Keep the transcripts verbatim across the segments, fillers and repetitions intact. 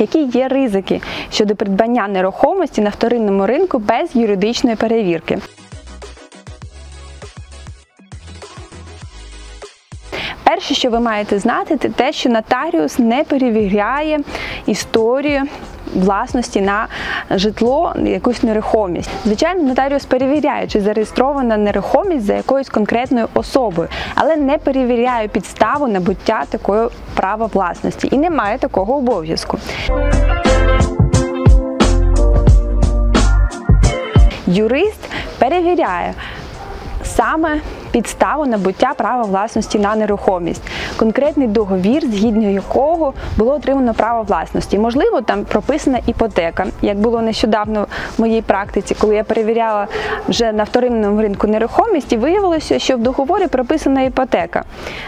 які є ризики щодо придбання нерухомості на вторинному ринку без юридичної перевірки. Перше, що ви маєте знати, це те, що нотаріус не перевіряє історію власності на житло, якусь нерухомість. Звичайно, нотаріус перевіряє, чи зареєстрована нерухомість за якоюсь конкретною особою, але не перевіряє підставу набуття такої права власності і не має такого обов'язку. Юрист перевіряє саме підставу набуття права власності на нерухомість, конкретний договір, згідно якого було отримано право власності. Можливо, там прописана іпотека, як було нещодавно в моїй практиці, коли я перевіряла вже на вторинному ринку нерухомість, і виявилося, що в договорі прописана іпотека,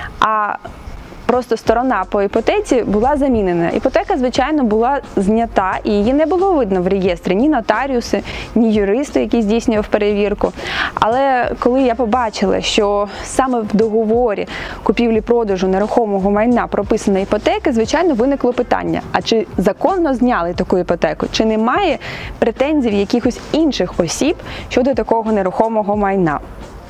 а просто сторона по іпотеці була замінена. Іпотека, звичайно, була знята, і її не було видно в реєстрі ні нотаріуси, ні юристи, який здійснював перевірку. Але коли я побачила, що саме в договорі купівлі-продажу нерухомого майна прописана іпотека, звичайно, виникло питання, а чи законно зняли таку іпотеку? Чи немає претензій якихось інших осіб щодо такого нерухомого майна?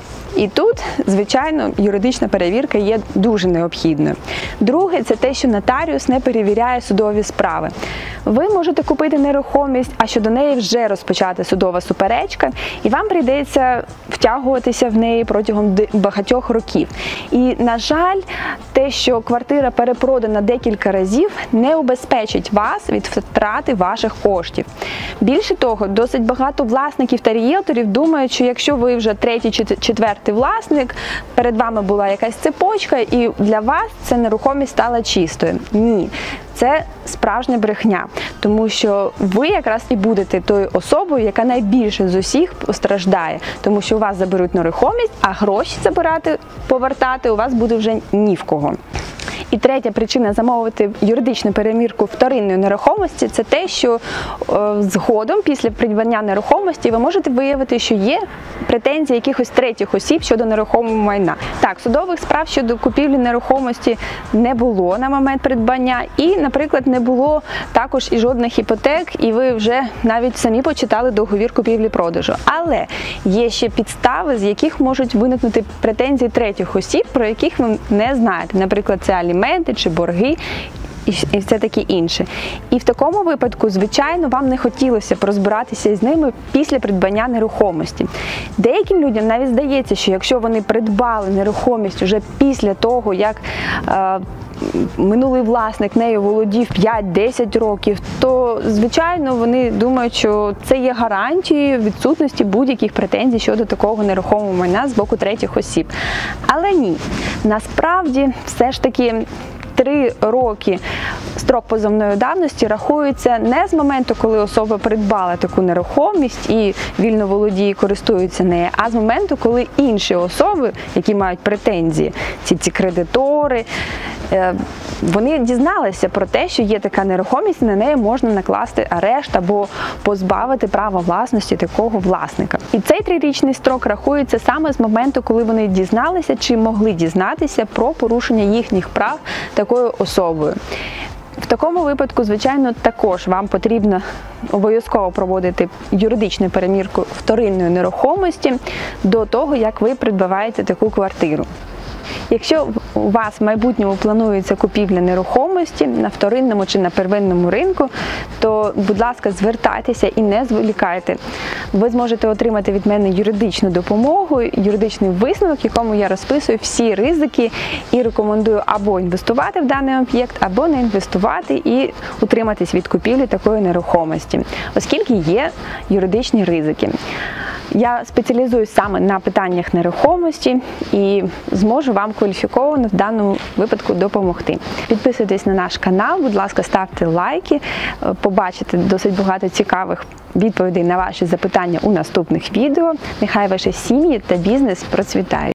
І тут, звичайно, юридична перевірка є дуже необхідною. Друге – це те, що нотаріус не перевіряє судові справи. Ви можете купити нерухомість, а щодо неї вже розпочати судова суперечка, і вам прийдеться втягуватися в неї протягом багатьох років. І, на жаль, те, що квартира перепродана декілька разів, не убезпечить вас від втрати ваших коштів. Більше того, досить багато власників та ріелторів думають, що якщо ви вже третій чи четвертий власник, перед вами була якась цепочка, і для вас ця нерухомість стала чистою. Ні. Це справжня брехня, тому що ви якраз і будете тою особою, яка найбільше з усіх постраждає, тому що у вас заберуть нерухомість, а гроші забирати, повертати у вас буде вже ні в кого. І третя причина замовити юридичну перевірку вторинної нерухомості – це те, що е, згодом, після придбання нерухомості, ви можете виявити, що є претензії якихось третіх осіб щодо нерухомого майна. Так, судових справ щодо купівлі нерухомості не було на момент придбання, і, наприклад, не було також і жодних іпотек, і ви вже навіть самі почитали договір купівлі-продажу. Але є ще підстави, з яких можуть виникнути претензії третіх осіб, про яких ви не знаєте. Наприклад, це аліменти чи борги і все таке інше. І в такому випадку, звичайно, вам не хотілося б розбиратися з ними після придбання нерухомості. Деяким людям навіть здається, що якщо вони придбали нерухомість вже після того, як е, минулий власник нею володів п'ять-десять років, то, звичайно, вони думають, що це є гарантією відсутності будь-яких претензій щодо такого нерухомого майна з боку третіх осіб. Але ні, насправді, все ж таки, Три роки строк позовної давності рахується не з моменту, коли особа придбала таку нерухомість і вільно володіє і користується нею, а з моменту, коли інші особи, які мають претензії, ці, ці кредитори, вони дізналися про те, що є така нерухомість, і на неї можна накласти арешт або позбавити права власності такого власника. І цей трирічний строк рахується саме з моменту, коли вони дізналися чи могли дізнатися про порушення їхніх прав такою особою. В такому випадку, звичайно, також вам потрібно обов'язково проводити юридичну перевірку вторинної нерухомості до того, як ви придбаваєте таку квартиру. Якщо у вас в майбутньому планується купівля нерухомості на вторинному чи на первинному ринку, то, будь ласка, звертайтеся і не зволікайте. Ви зможете отримати від мене юридичну допомогу, юридичний висновок, в якому я розписую всі ризики і рекомендую або інвестувати в даний об'єкт, або не інвестувати і утриматись від купівлі такої нерухомості, оскільки є юридичні ризики. Я спеціалізуюсь саме на питаннях нерухомості і зможу вам кваліфіковано в даному випадку допомогти. Підписуйтесь на наш канал, будь ласка, ставте лайки, побачите досить багато цікавих відповідей на ваші запитання у наступних відео. Нехай ваші сім'ї та бізнес процвітають.